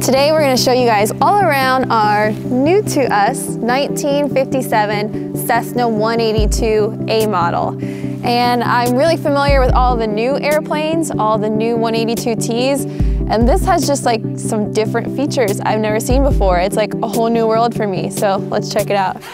Today we're going to show you guys all around our new to us 1957 Cessna 182A model. And I'm really familiar with all the new airplanes, all the new 182Ts, and this has just like some different features I've never seen before. It's like a whole new world for me, so let's check it out.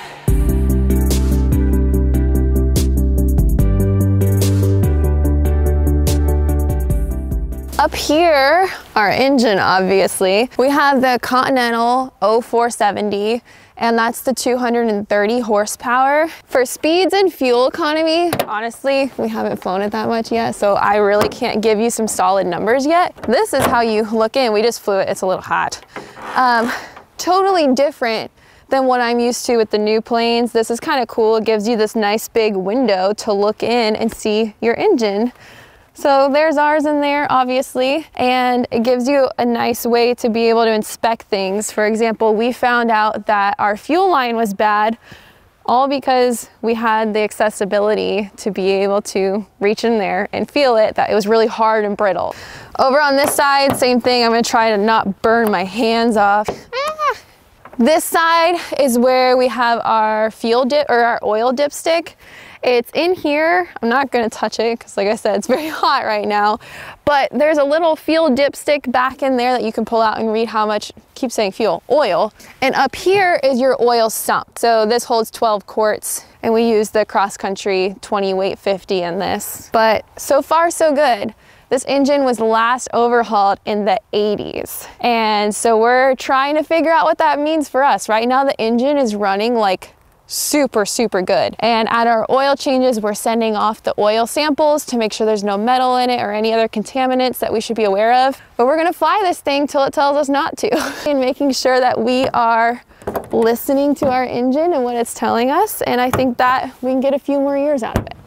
Up here, our engine, obviously. We have the Continental 0470, and that's the 230 horsepower. For speeds and fuel economy, honestly, we haven't flown it that much yet, so I really can't give you some solid numbers yet. This is how you look in. We just flew it, it's a little hot. Totally different than what I'm used to with the new planes. This is kind of cool. It gives you this nice big window to look in and see your engine. So there's ours in there, obviously, and it gives you a nice way to be able to inspect things. For example, we found out that our fuel line was bad, all because we had the accessibility to be able to reach in there and feel it, that it was really hard and brittle. Over on this side, same thing. I'm gonna try to not burn my hands off. This side is where we have our fuel dip, or our oil dipstick. It's in here. I'm not gonna touch it because, like I said, it's very hot right now, but there's a little fuel dipstick back in there that you can pull out and read how much, keep saying fuel, oil. And up here is your oil sump. So this holds 12 quarts, and we use the cross country 20 weight 50 in this. But so far so good. This engine was last overhauled in the 80s. And so we're trying to figure out what that means for us. Right now the engine is running like super good, and at our oil changes we're sending off the oil samples to make sure there's no metal in it or any other contaminants that we should be aware of. But we're gonna fly this thing till it tells us not to and making sure that we are listening to our engine and what it's telling us, and I think that we can get a few more years out of it.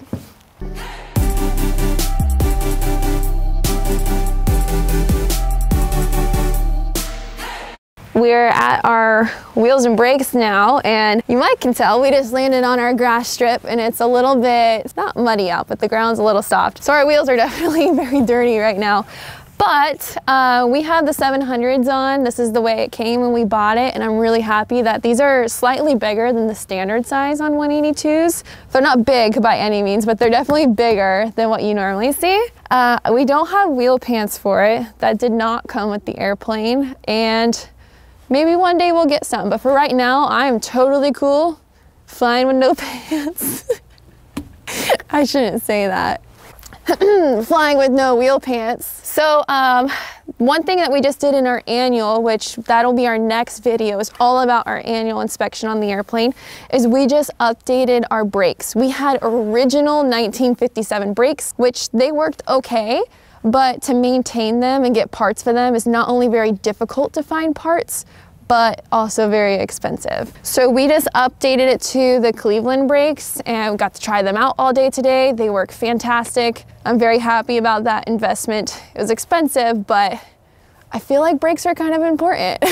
We're at our wheels and brakes now, and you might can tell we just landed on our grass strip, and it's a little bit, it's not muddy out, but the ground's a little soft. So our wheels are definitely very dirty right now. But we have the 700s on. This is the way it came when we bought it, and I'm really happy that these are slightly bigger than the standard size on 182s. They're not big by any means, but they're definitely bigger than what you normally see. We don't have wheel pants for it. That did not come with the airplane, and maybe one day we'll get some, but for right now, I'm totally cool flying with no pants. I shouldn't say that. Flying with no wheel pants. So one thing that we just did in our annual, which that'll be our next video, is all about our annual inspection on the airplane, is we just updated our brakes. We had original 1957 brakes, which they worked okay, but to maintain them and get parts for them is not only very difficult to find parts, but also very expensive. So we just updated it to the Cleveland brakes, and we got to try them out all day today. They work fantastic. I'm very happy about that investment. It was expensive, but I feel like brakes are kind of important.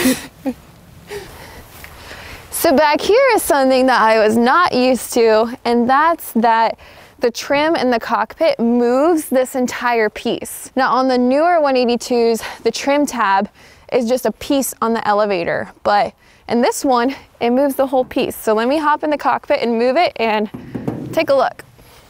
So back here is something that I was not used to, and that's that the trim in the cockpit moves this entire piece. Now on the newer 182s, the trim tab is just a piece on the elevator, but in this one, it moves the whole piece. So let me hop in the cockpit and move it and take a look.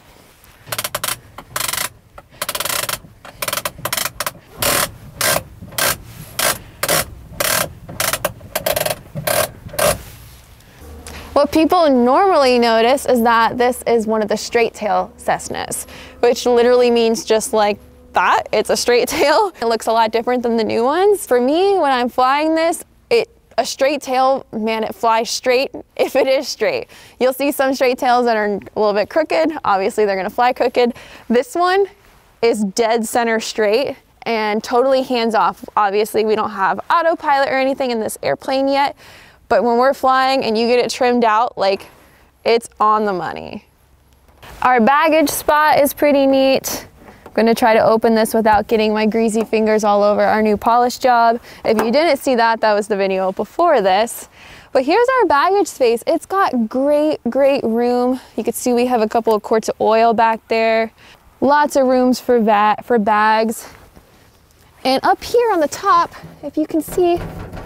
What people normally notice is that this is one of the straight tail Cessnas, which literally means just like that. It's a straight tail. It looks a lot different than the new ones. For me, when I'm flying this, a straight tail, man, it flies straight if it is straight. You'll see some straight tails that are a little bit crooked. Obviously, they're gonna fly crooked. This one is dead center straight and totally hands off. Obviously, we don't have autopilot or anything in this airplane yet, but when we're flying and you get it trimmed out, like, it's on the money. Our baggage spot is pretty neat. I'm gonna try to open this without getting my greasy fingers all over our new polish job. If you didn't see that, that was the video before this. But here's our baggage space. It's got great room. You can see we have a couple of quarts of oil back there. Lots of rooms for bags. And up here on the top, if you can see,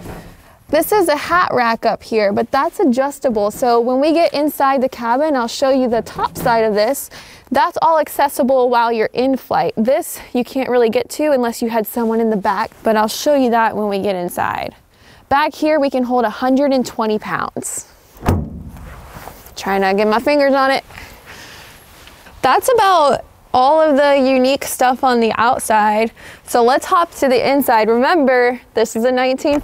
This is a hat rack up here, but that's adjustable. So when we get inside the cabin, I'll show you the top side of this. That's all accessible while you're in flight. This you can't really get to unless you had someone in the back, but I'll show you that when we get inside. Back here, we can hold 120 pounds. Try not to get my fingers on it. That's about all of the unique stuff on the outside. So let's hop to the inside. Remember, this is a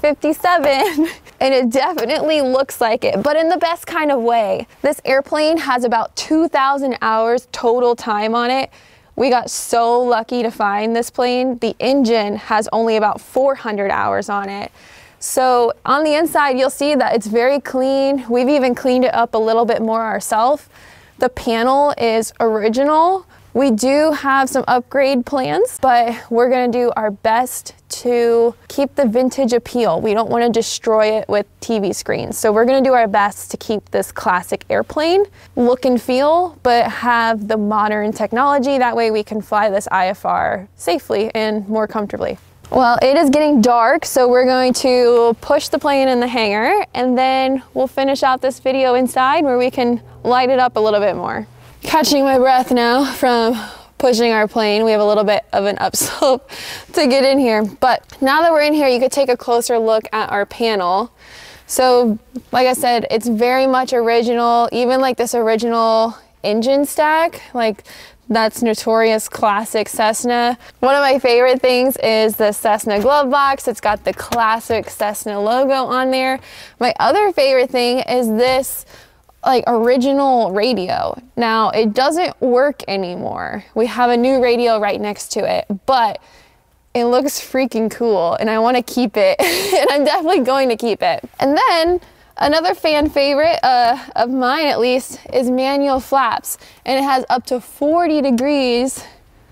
1957 and it definitely looks like it, but in the best kind of way. This airplane has about 2,000 hours total time on it. We got so lucky to find this plane. The engine has only about 400 hours on it. So on the inside, you'll see that it's very clean. We've even cleaned it up a little bit more ourselves. The panel is original. We do have some upgrade plans, but we're gonna do our best to keep the vintage appeal. We don't wanna destroy it with TV screens. So we're gonna do our best to keep this classic airplane look and feel, but have the modern technology. That way we can fly this IFR safely and more comfortably. Well, it is getting dark, so we're going to push the plane in the hangar, and then we'll finish out this video inside where we can light it up a little bit more. Catching my breath now from pushing our plane. We have a little bit of an upslope to get in here, but now that we're in here, you could take a closer look at our panel. So like I said, it's very much original, even like this original engine stack, like that's notorious classic Cessna. One of my favorite things is the Cessna glove box. It's got the classic Cessna logo on there. My other favorite thing is this like original radio. Now it doesn't work anymore. We have a new radio right next to it, but it looks freaking cool and I want to keep it and I'm definitely going to keep it. And then another fan favorite of mine at least is manual flaps, and it has up to 40 degrees,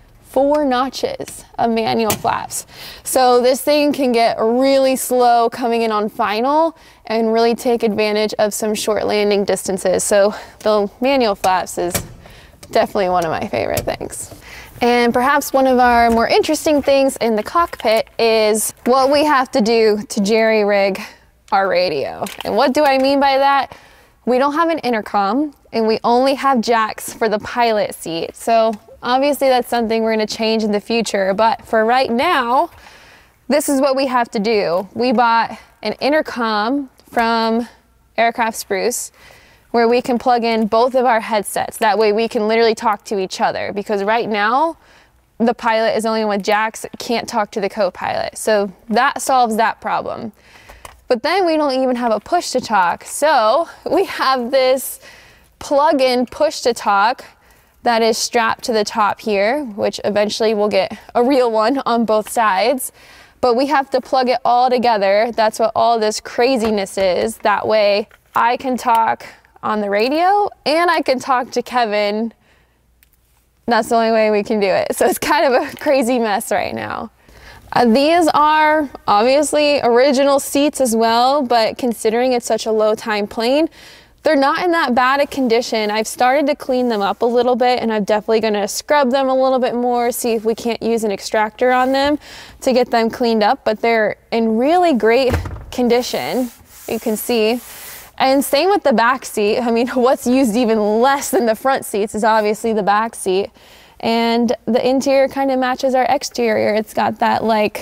4 notches of manual flaps. So this thing can get really slow coming in on final and really take advantage of some short landing distances. So the manual flaps is definitely one of my favorite things. And perhaps one of our more interesting things in the cockpit is what we have to do to jerry-rig our radio. And what do I mean by that? We don't have an intercom and we only have jacks for the pilot seat. So obviously that's something we're going to change in the future, but for right now, this is what we have to do. We bought an intercom from Aircraft Spruce where we can plug in both of our headsets. That way we can literally talk to each other, because right now the pilot is only with jacks, can't talk to the co-pilot. So that solves that problem. But then we don't even have a push to talk. So we have this plug-in push to talk that is strapped to the top here, which eventually we'll get a real one on both sides. But we have to plug it all together. That's what all this craziness is. That way I can talk on the radio and I can talk to Kevin. That's the only way we can do it. So it's kind of a crazy mess right now. These are obviously original seats as well, but considering it's such a low time plane, they're not in that bad a condition. I've started to clean them up a little bit and I'm definitely gonna scrub them a little bit more, see if we can't use an extractor on them to get them cleaned up, but they're in really great condition, you can see. And same with the back seat. I mean, what's used even less than the front seats is obviously the back seat. And the interior kind of matches our exterior. It's got that like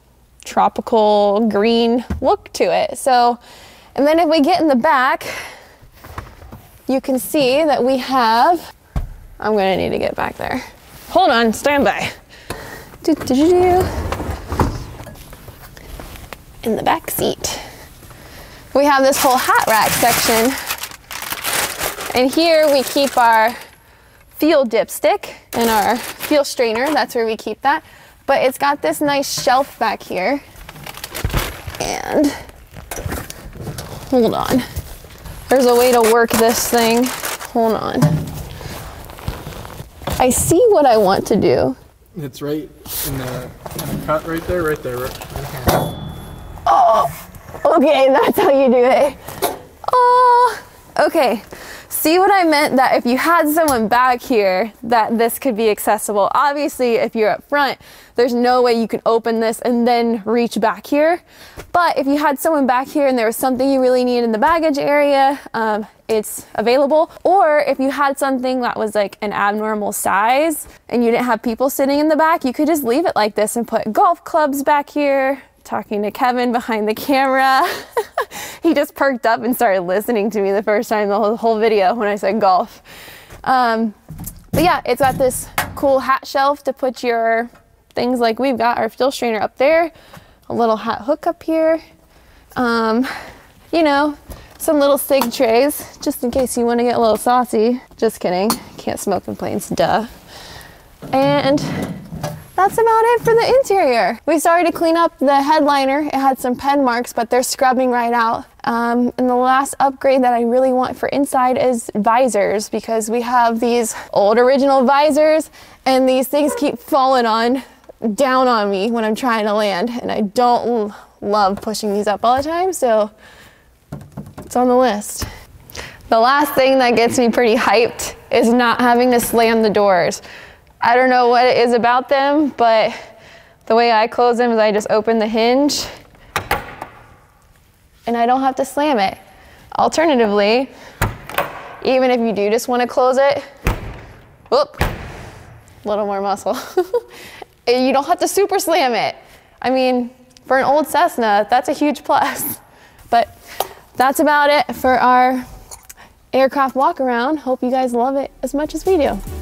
tropical green look to it. So, and then if we get in the back, you can see that we have, I'm gonna need to get back there. Hold on, stand by. In the back seat, we have this whole hat rack section. And here we keep our fuel dipstick and our fuel strainer. That's where we keep that. But it's got this nice shelf back here. And hold on. There's a way to work this thing. Hold on. I see what I want to do. It's right in the cut right there, right there. Right here. Oh, okay, that's how you do it. Oh, okay. See see what I meant? That if you had someone back here, that this could be accessible. Obviously, if you're up front, there's no way you can open this and then reach back here. But if you had someone back here and there was something you really needed in the baggage area, it's available. Or if you had something that was like an abnormal size and you didn't have people sitting in the back, you could just leave it like this and put golf clubs back here. Talking to Kevin behind the camera. He just perked up and started listening to me the first time the whole video when I said golf. But yeah, it's got this cool hat shelf to put your things like we've got our fuel strainer up there, a little hat hook up here, you know, some little cig trays just in case you want to get a little saucy. Just kidding, can't smoke in planes, duh. And that's about it for the interior. We started to clean up the headliner. It had some pen marks, but they're scrubbing right out. And the last upgrade that I really want for inside is visors, because we have these old original visors and these things keep falling down on me when I'm trying to land, and I don't love pushing these up all the time, so it's on the list. The last thing that gets me pretty hyped is not having to slam the doors. I don't know what it is about them, but the way I close them is I just open the hinge and I don't have to slam it. Alternatively, even if you do just want to close it, whoop, a little more muscle. You don't have to super slam it. I mean, for an old Cessna, that's a huge plus. But that's about it for our aircraft walk around. Hope you guys love it as much as we do.